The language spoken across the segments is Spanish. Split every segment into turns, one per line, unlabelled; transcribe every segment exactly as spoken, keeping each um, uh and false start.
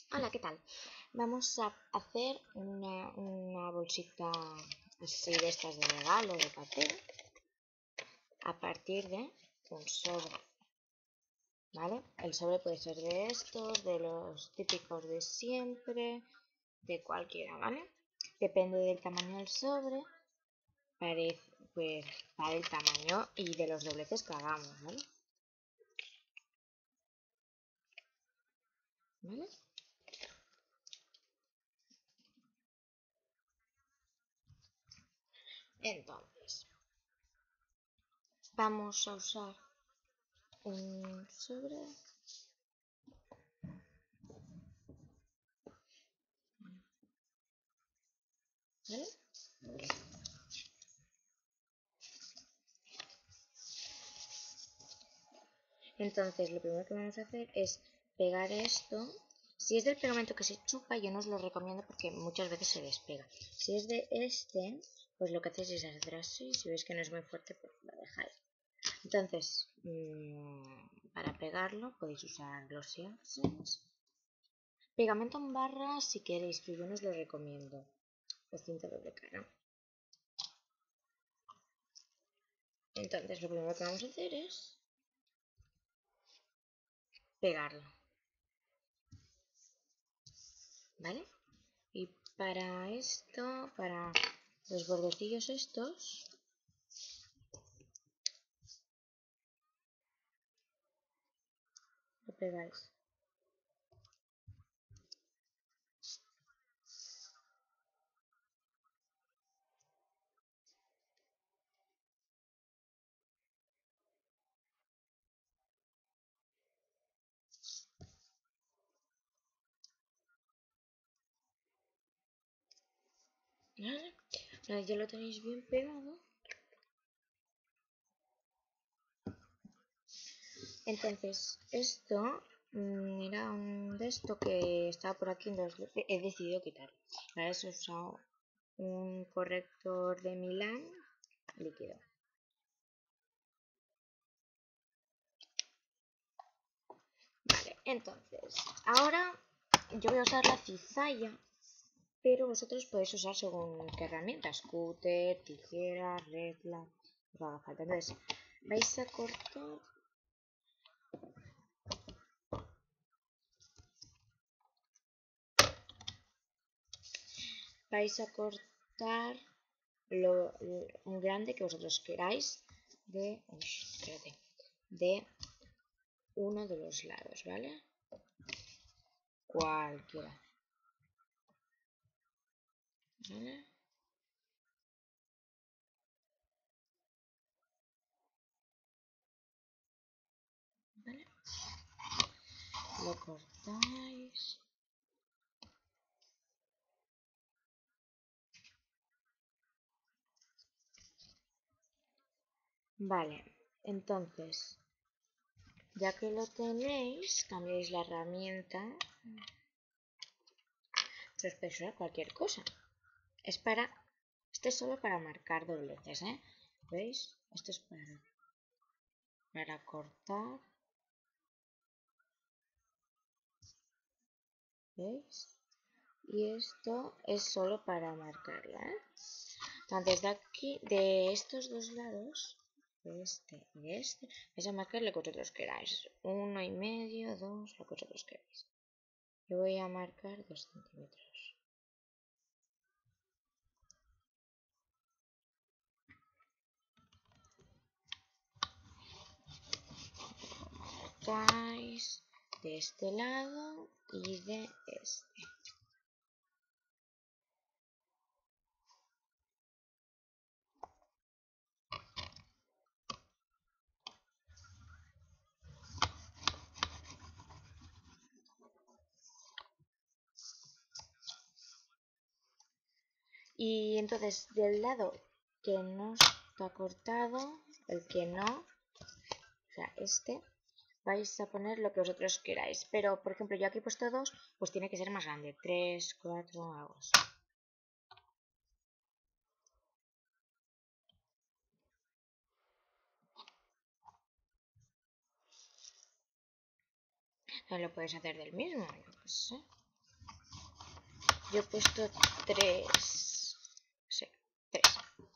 Hola, ¿qué tal? Vamos a hacer una, una bolsita así de estas de regalo de papel a partir de un sobre, ¿vale? El sobre puede ser de estos, de los típicos de siempre, de cualquiera, ¿vale? Depende del tamaño del sobre, parece, pues para el tamaño y de los dobleces que hagamos, ¿vale? ¿Vale? Entonces, vamos a usar un sobre. ¿Vale? Entonces lo primero que vamos a hacer es pegar esto. Si es del pegamento que se chupa, yo no os lo recomiendo porque muchas veces se despega. Si es de este, pues lo que hacéis es hacer así. Si veis que no es muy fuerte, pues lo dejáis. Entonces, mmm, para pegarlo podéis usar Glossy Accents. Pegamento en barra si queréis, que yo no os lo recomiendo. O cinta doble cara. Entonces lo primero que vamos a hacer es pegarlo. ¿Vale? Y para esto, para los bordecillos estos, lo pegáis. ¿Vale? Una vez ya lo tenéis bien pegado, entonces esto, mira, un de esto que estaba por aquí, entonces he decidido quitarlo. Para eso he usado un corrector de Milán líquido. Vale, entonces, ahora yo voy a usar la cizalla, pero vosotros podéis usar según qué herramientas, cúter, tijera, regla, os haga falta. Entonces, vais a cortar vais a cortar lo, lo, un grande que vosotros queráis de, uy, espérate, de uno de los lados, ¿vale? Cualquiera, ¿vale? ¿Vale? Lo cortáis. Vale, entonces, ya que lo tenéis, cambiáis la herramienta. Os podéis usar cualquier cosa. Es para, este es solo para marcar dobleces, ¿eh? ¿Veis? Esto es para, para cortar. ¿Veis? Y esto es solo para marcarla, ¿eh? Entonces de aquí, de estos dos lados, de este y de este, vais a marcar lo que vosotros queráis. Uno y medio, dos, lo que vosotros queráis. Yo voy a marcar dos centímetros. Cortáis de este lado y de este. Y entonces del lado que no está cortado, el que no, o sea, este, vais a poner lo que vosotros queráis. Pero, por ejemplo, yo aquí he puesto dos, pues tiene que ser más grande. Tres, cuatro, algo así. No lo puedes hacer del mismo, yo qué sé. Yo he puesto tres. Sí, tres.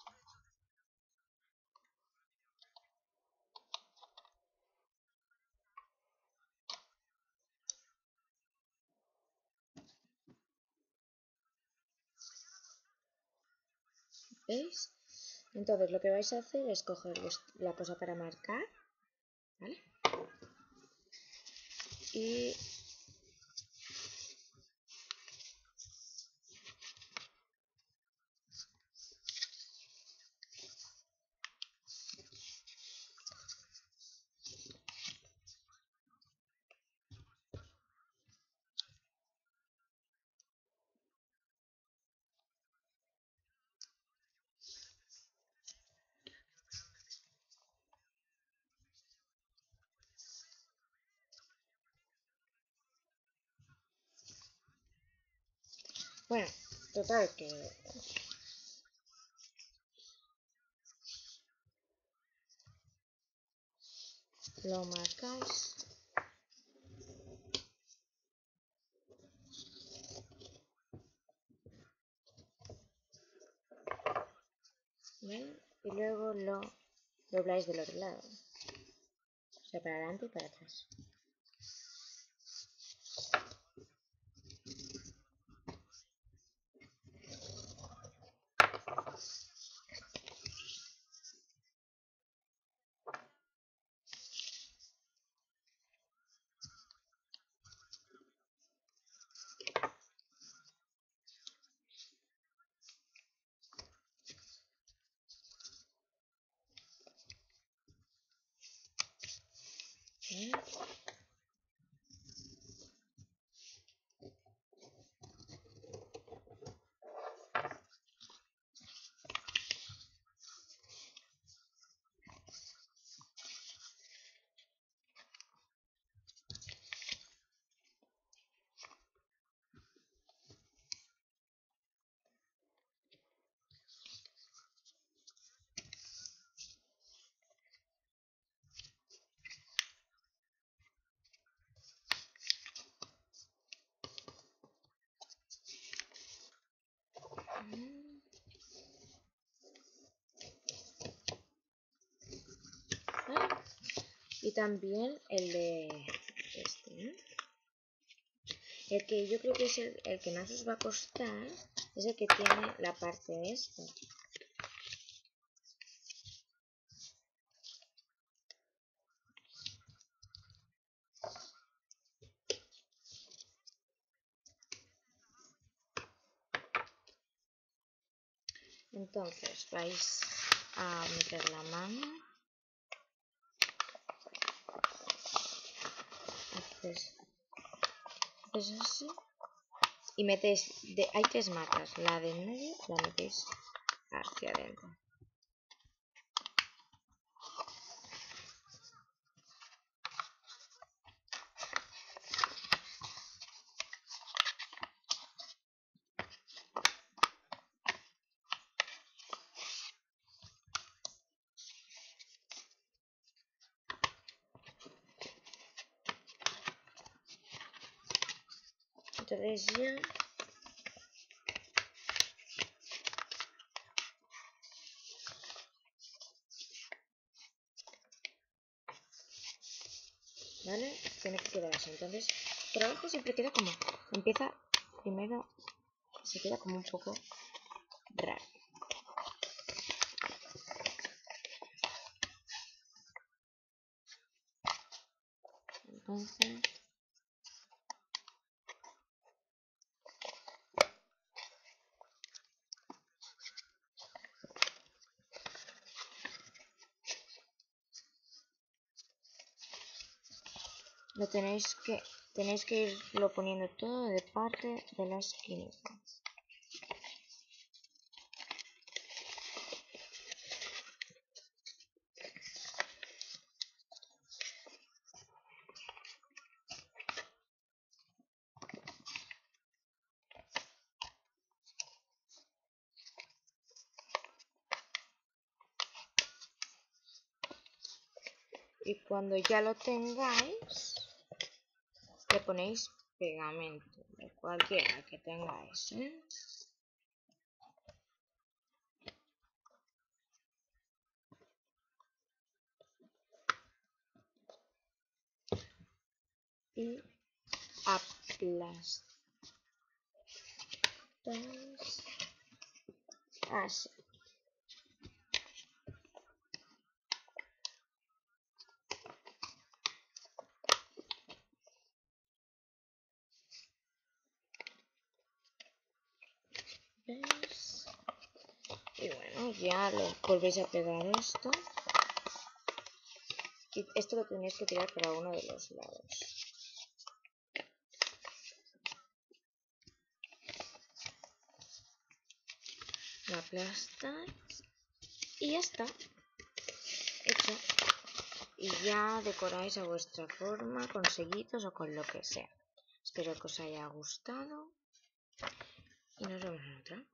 ¿Veis? Entonces lo que vais a hacer es coger la cosa para marcar, ¿vale? Y bueno, total que lo marcáis. ¿Ven? Y luego lo dobláis del otro lado. O sea, para adelante y para atrás. ¿Ven? Y también el de este, ¿eh? El que yo creo que es el, el que más os va a costar es el que tiene la parte esta. Entonces vais a meter la mano, haces, haces así y metéis, de, hay tres marcas, la de en medio la metéis hacia adentro. Entonces ya ¿vale? Tiene que quedar así. Entonces, por abajo siempre queda como, empieza primero, se queda como un poco raro. Entonces, lo tenéis que, tenéis que irlo poniendo todo de parte de la esquinita. Y cuando ya lo tengáis, le ponéis pegamento de cualquiera que tengáis, ¿eh? Y aplastáis así. ¿Ves? Y bueno, ya le volvéis a pegar esto. Y esto lo tenéis que tirar para uno de los lados. Lo aplastáis y ya está hecho. Y ya decoráis a vuestra forma con sellitos o con lo que sea. Espero que os haya gustado y nos vemos en otra.